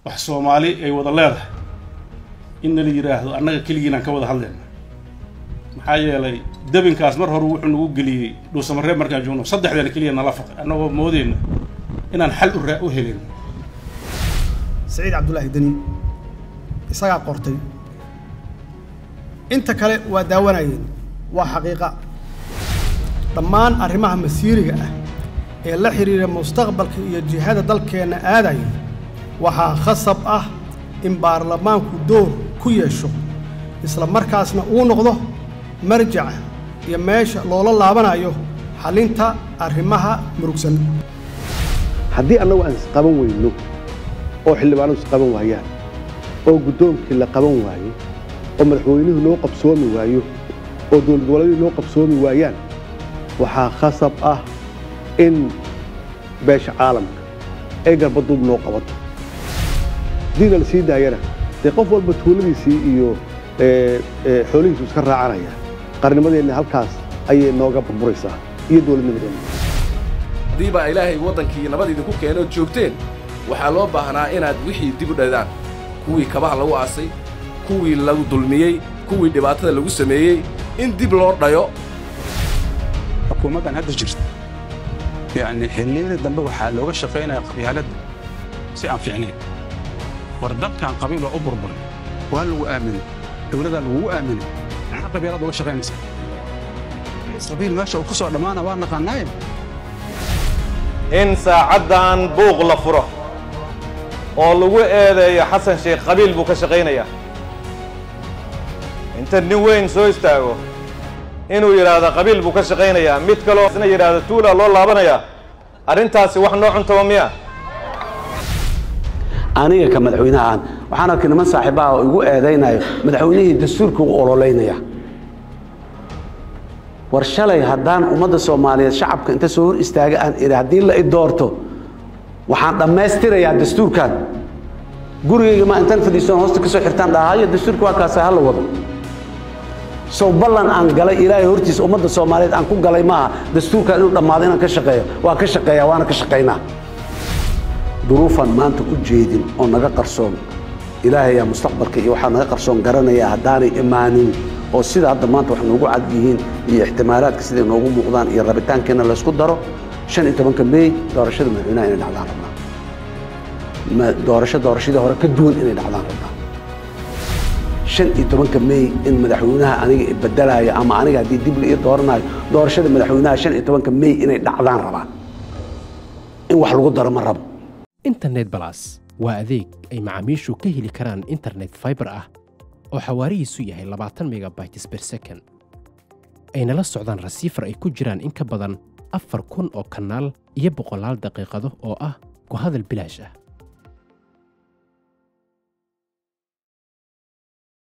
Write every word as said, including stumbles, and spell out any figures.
wax Soomaali ay wada leedahay in la yiraahdo annaga kaligiina ka wada hadlayna maxaa yeelay dabinkaas mar hore wuxuu nagu galiyay dhuusamaree markaan joogno saddexdan kaliya nala faqay annagoo moodeen inaan xal u raa u helin سعيد عبد الله الدني isaga qortay inta kale waa daawanayeen waa xaqiiqa dhammaan arrimaha masiiriga ah ee la xiriira mustaqbalka iyo jihada dalkeena aaday waxa khasab ah in baarlamaanku door ku yeesho isla markaasna uu noqdo marjac iyo meesha loola laabanayo xalinta arrimaha murugsan haddii annagu aan isqaban weyno oo xildhibaanadu isqaban waayaan oo guddoonkii la qaban waayo oo madaxweynuhu loo qabsoomi waayo oo dowlad goboleedyadu loo qabsoomi waayaan waxaa khasab ah in beesha caalamka ay garbaduub noo qabato diina la sii daayana dee qof walba tuuladiisii iyo xoolihiisu iska raacanaya qarnimadeenna halkaas ayay nooga burburaysaa iyo dowladnimadeenna haddii baa ilaahay waddankii nabad idinku keeno joogteen waxaa loo baahnaa inaad wixii dib u dhadaan kuwii kabaha lagu aasay kuwii lagu dulmiyey kuwii dhibaatada lagu sameeyey in dib loo dhayo xukuumaddan hadda jirta yacni xilliyada dambe waxaa looga shaqaynayaa qabyaaladda si aan fiicnayn war dalkan qabiil waa u burburay waa lagu aaminay dowladdaa lagugu aaminay maxaa qabyaalad uga shaqaynaysaa qabiil meesha uu ku soo dhammaana waa naqaanaaye in saacaddan buuq la furo oo lagu eedeeyo xasan sheekh qabiil buu ka shaqaynayaa inta nin weyn soo istaago inuu yidhaahdo qabiil buu ka shaqaynayaa mid kaloo isna yidhaahdo tuula loo laabanayaa arrintaasi wax noo cuntaba miya aniga ka madaxweynaha aan waxaan arkay niman saaxiibaha oo igu eedaynayo madaxweynihii dastuurka u ololeynaya war shalay haddaan ummadda Soomaaliyeed shacabka inta soo hor istaaga aan iri haddii la i doorto waxaan dhammaystirayaa dastuurkan gurigayga ma intaan fadhiisan hoosta ka soo xirtaan dhahayo dastuurka waa kaas hal wado soo ballan aan galay ilaahay hortiisa ummadda Soomaaliyeed aan ku galay ma dastuurkan inuu dhamaado inaan ka shaqeeyo waa ka shaqeeyaa waana ka shaqeynaa duruufan maanta u jeedin oo naga qarsoon ilaahay yaa mustaqbalka iyo waxa naga qarsoon garanaya haddaanay imaanin oo sida hadda maanta wax noogu cad yihiin iyo ihtimaalaadka sida noogu muuqdaan iyo rabitaankeena la isku daro shan iyo tobanka May doorashada madaxweynaha inay dhacdaan rabnaa ma doorashada doorashada hore ka duwan inay dhacdaan rabnaa shan iyo tobanka May in madaxweynaha aniga ibadalaya ama aniga hadii dib la dooranayo doorashada madaxweynaha shan iyo tobanka May inay dhacdaan rabaan in wax lagu daro ma rabo internet plus waa adeeg ay macaamiishu ka heli karaan internet fiber ah oo xawaarihiisu yahay labaatan megabytes per second ayna la socdaan rasiifar ay ku jiraan in ka badan afar kun oo kanaal iyo boqolaal daqiiqado oo ah ku hadal bilaash ah